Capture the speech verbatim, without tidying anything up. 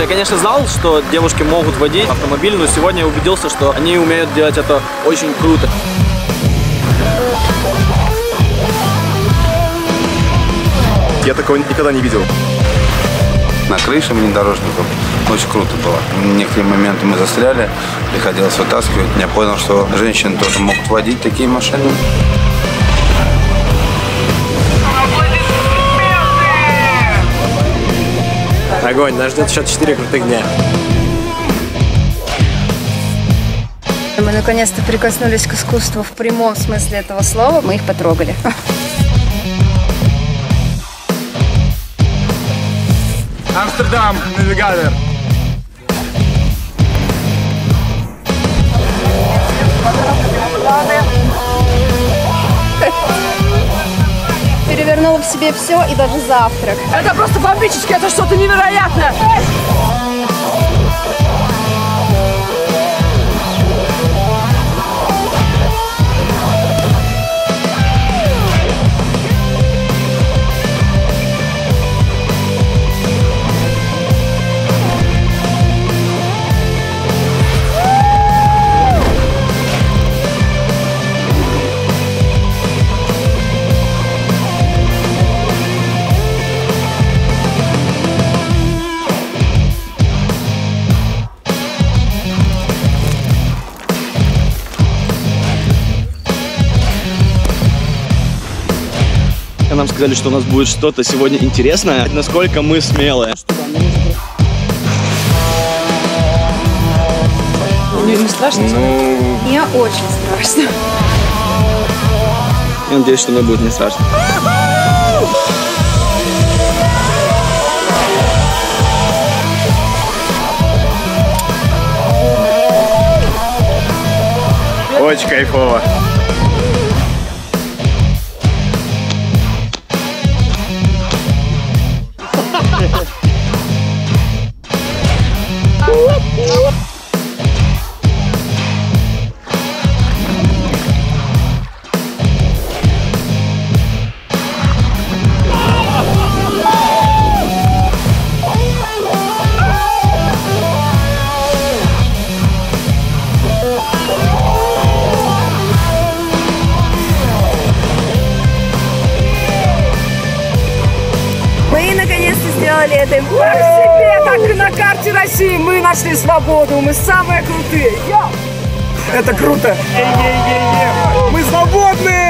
Я, конечно, знал, что девушки могут водить автомобиль, но сегодня я убедился, что они умеют делать это очень круто. Я такого никогда не видел. На крыше внедорожников очень круто было. В некоторые моменты мы застряли, приходилось вытаскивать. Я понял, что женщины тоже могут водить такие машины. Огонь, нас ждет еще четыре крутых дня. Мы наконец-то прикоснулись к искусству в прямом смысле этого слова. Мы их потрогали. Амстердам, навигатор. Перевернул в себе все и даже завтрак. Это просто бомбически, это что-то невероятное. Нам сказали, что у нас будет что-то сегодня интересное. Насколько мы смелые. Мне не страшно? Ну... Мне очень страшно. Я надеюсь, что мне будет не страшно. Очень кайфово. Мы наконец-то сделали это. Как себе, так и на карте России мы нашли свободу. Мы самые крутые. Йо! Это круто. Мы свободны!